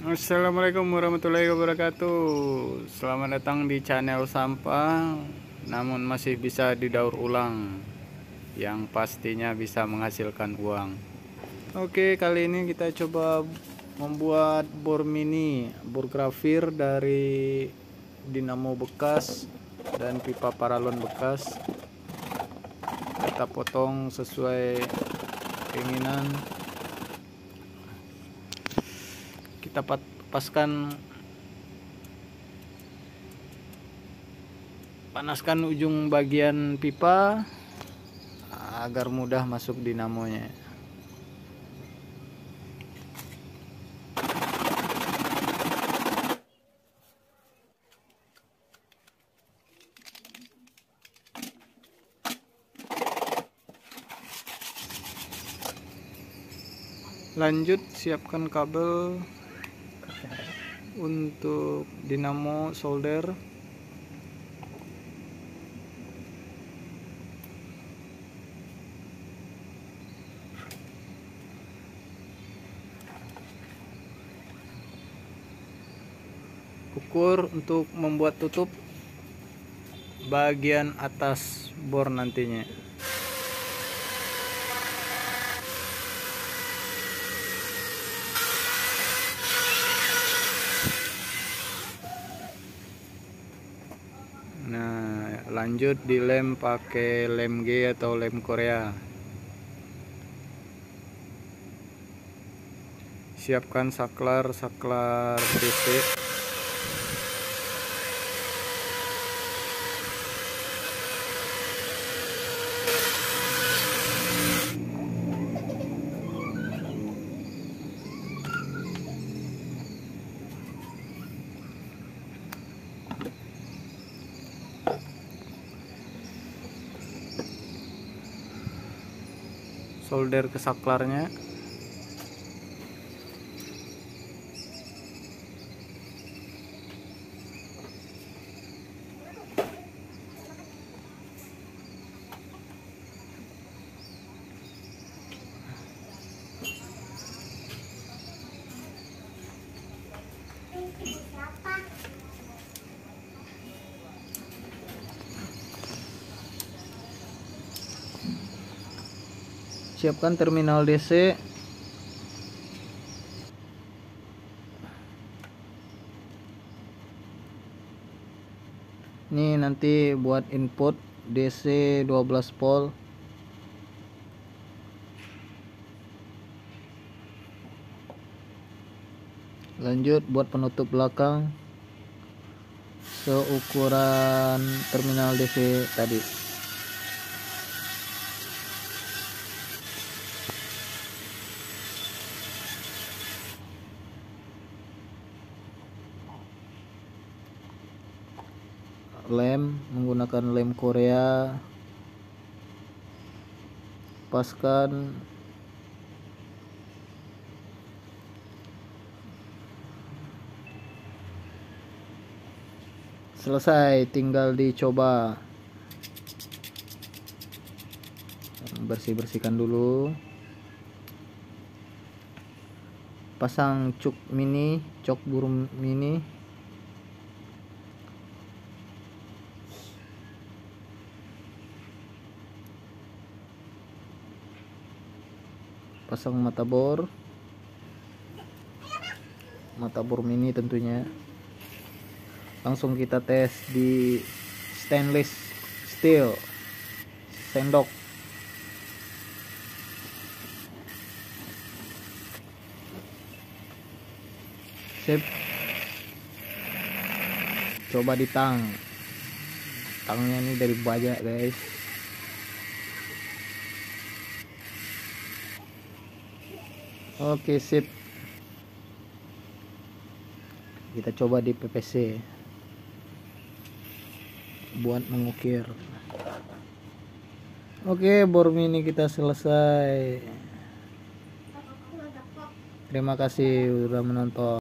Assalamualaikum warahmatullahi wabarakatuh. Selamat datang di channel sampah, namun masih bisa didaur ulang, yang pastinya bisa menghasilkan uang. Oke, kali ini kita coba membuat bor mini, bor grafir dari dinamo bekas dan pipa paralon bekas. Kita potong sesuai keinginan. Kita panaskan ujung bagian pipa agar mudah masuk dinamonya. Lanjut, siapkan kabel untuk dinamo solder. Ukur untuk membuat tutup bagian atas bor nantinya. Nah, lanjut dilem pakai lem G atau lem Korea. Siapkan saklar DC. Solder ke saklarnya. Siapkan terminal DC. Ini nanti buat input DC 12 volt. Lanjut buat penutup belakang seukuran terminal DC tadi. Lem menggunakan lem Korea. Paskan. Selesai, tinggal dicoba. Bersihkan dulu. Pasang cok bur mini. Pasang mata bor mini tentunya. Langsung kita tes di stainless steel sendok. Sip. Coba di tangnya ini dari baja, guys. Oke, sip. Kita coba di PVC buat mengukir. Oke, bor mini kita selesai. Terima kasih udah menonton.